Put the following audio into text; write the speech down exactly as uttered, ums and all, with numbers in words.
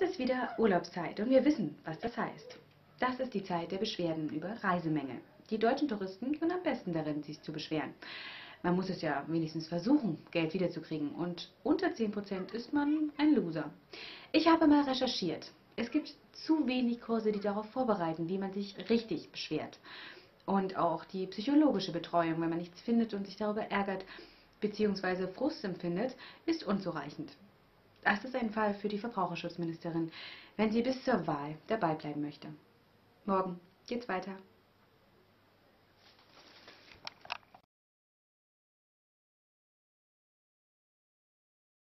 ist wieder Urlaubszeit und wir wissen, was das heißt. Das ist die Zeit der Beschwerden über Reisemängel. Die deutschen Touristen sind am besten darin, sich zu beschweren. Man muss es ja wenigstens versuchen, Geld wiederzukriegen. Und unter zehn Prozent ist man ein Loser. Ich habe mal recherchiert. Es gibt zu wenig Kurse, die darauf vorbereiten, wie man sich richtig beschwert. Und auch die psychologische Betreuung, wenn man nichts findet und sich darüber ärgert bzw. Frust empfindet, ist unzureichend. Das ist ein Fall für die Verbraucherschutzministerin, wenn sie bis zur Wahl dabei bleiben möchte. Morgen geht's weiter.